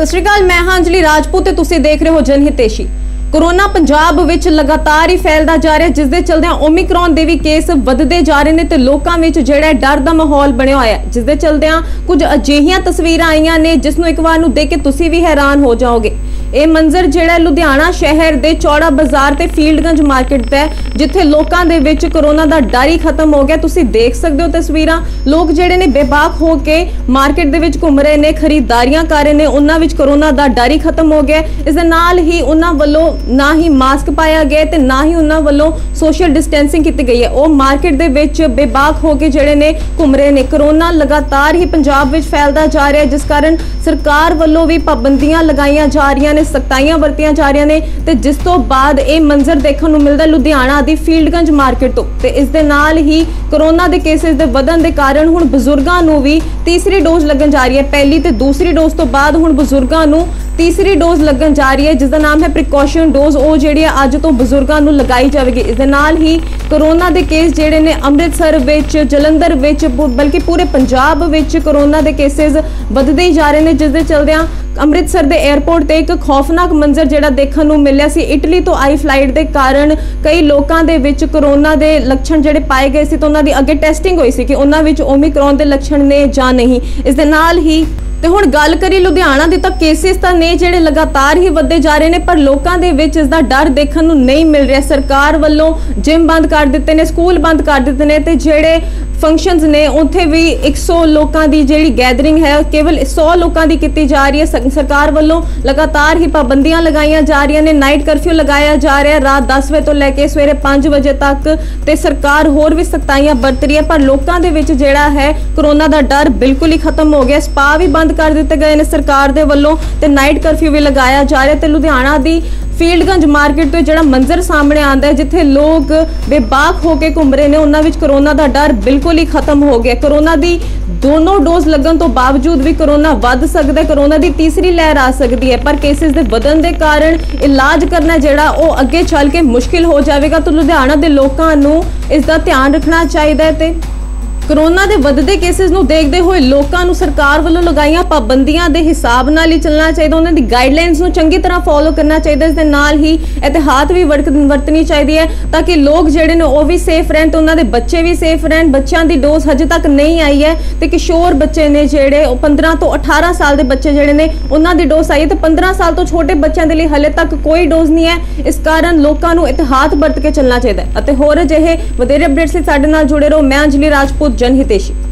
सत श्री अकाल, मैं हां अंजलि राजपूत ते तुसीं देख रहे हो जनहितेशी। कोरोना पंजाब विच लगातार ही फैलदा जा रहा है, जिस दे चलदे ओमिक्रॉन दे भी केस वधदे जा रहे ने ते लोकां विच जिहड़ा डर दा माहौल बनिया होया है, जिस दे चलदे कुछ अजिहियां तस्वीरां आईयां ने जिस नूं एक बार नूं देख के तुसीं भी हैरान हो जाओगे। ये मंजर जिहड़ा लुधियाना शहर दे चौड़ा बाजार ते फील्डगंज मार्केट दा है, जिथे लोकां दे विच कोरोना दा डर ही खत्म हो गया। तुसीं देख सकदे हो तस्वीरां, लोग जिहड़े ने बेबाक हो के मार्केट दे विच घुम रहे ने, खरीदारियां कर रहे ने, उन्हां विच कोरोना दा डर ही खत्म हो गया। इस दे नाल ही उन्हां वल्लों ना ही मास्क पाया गया ते ना ही उन्हां वल्लों सोशल डिस्टेंसिंग की गई है। वह मार्केट दे विच बेबाक हो के जिहड़े ने घुम रहे ने। कोरोना लगातार ही पंजाब विच फैलदा जा रहा है, जिस कारण सरकार वल्लों भी पाबंदियां लगाईयां जा रही ने, सख्ताइयां वरतियां जा रही ने ते जिस तो बाद ये मंजर देखने को मिलता लुधियाना दी फील्डगंज मार्केट तो ते इस दे नाल ही कोरोना दे केसेस दे वधन दे कारण हुण बजुर्गां नूं भी तीसरी डोज लगन जा रही है। पहली ते दूसरी डोज तो बाद हुण बजुर्गां नूं तीसरी डोज लगन जा रही है, जिसका नाम है प्रिकॉशन डोज। वो जिहड़ी अज तो बजुर्गां नूं लगाई जाएगी। इस दे नाल ही कोरोना दे केस जिहड़े ने अमृतसर विच, जलंधर विच, बल्कि पूरे पंजाब विच कोरोना दे केसेस वधदे ही जा रहे हैं, जिस दे चलदियां अमृतसर दे एयरपोर्ट ते एक खौफनाक मंजर जिहड़ा देखण नूं मिलिया सी। इटली तो आई फ्लाइट दे कारण कई लोकां दे विच कोरोना दे लक्षण जिहड़े पाए गए सी तो उन्हां दी अगे टेस्टिंग होई सी कि उन्हां विच ओमिक्रॉन दे लक्षण ने जां नहीं। इस दे नाल ही ते हुण गल करी लुधियाना दी तां केसेस तां ने जिहड़े लगातार ही वधदे जा रहे ने, पर लोकां दे विच इसदा डर देखण नूं नहीं मिल रहा। सरकार वल्लों जिम बंद कर दित्ते ने, स्कूल बंद कर दित्ते ने ते जिहड़े फंक्शनस ने उत्थे भी 100 लोकां दी जिहड़ी गैदरिंग है केवल 100 लोकां दी कीती जा रही है। सरकार वल्लों लगातार ही पाबंदियां लगाईयां जा रही ने, नाइट कर्फ्यू लगाया जा रहा है रात 10 बजे तो लैके सवेरे 5 बजे तक ते सरकार होर भी सख्ताइयां बरत रही है, पर लोकां दे विच जिहड़ा है कोरोना दा डर बिल्कुल ही खत्म हो गया। स्पा भी बंद कर दिते गए ने सरकार दे वल्लों ते नाइट कर्फ्यू भी लगाया जा रहा है। ते लुधियाना दी फील्डगंज मार्केट तो जिहड़ा मंजर सामने आंदा है, जिथे लोग बेबाक होके घूम रहे ने, उन्हां विच कोरोना दा डर बिल्कुल ही खत्म हो गया। कोरोना दी दोनों डोज लगन तो बावजूद भी कोरोना वध सकदा है, कोरोना दी तीसरी लहर आ सकती है, पर केसेस दे वधन दे कारण इलाज करना जिहड़ा वो अगे चल के मुश्किल हो जाएगा। तो लुधियाना दे लोकां नूं इस दा ध्यान रखना चाहिए है ते कोरोना दे वधदे केसेस नूं देखदे होए लोकां नूं सरकार वल्लों लगाईयां पाबंदियां दे हिसाब नाल ही चलना चाहिए, उन्हां दी गाइडलाइंस नूं चंगी तरह फॉलो करना चाहिए। इस दे नाल ही एहतियात भी वरतनी चाहिए है ताकि लोग जिहड़े ने वो भी सेफ रहन ते उन्हां दे बच्चे भी सेफ रहन। बच्चों की डोज हजे तक नहीं आई है ते किशोर बच्चे ने जिहड़े 15 तो 18 साल के बच्चे जिहड़े ने उन्हां दी डोज आई है ते 15 साल तो छोटे बच्चों के लिए हले तक कोई डोज नहीं है। इस कारण लोकां नूं एहतियात बरत के चलना चाहिए है। होर अजिहे वधेरे अपडेट्स लई साडे नाल जुड़े रहो। मैं अंजलि राजपूत, जनहितेशी।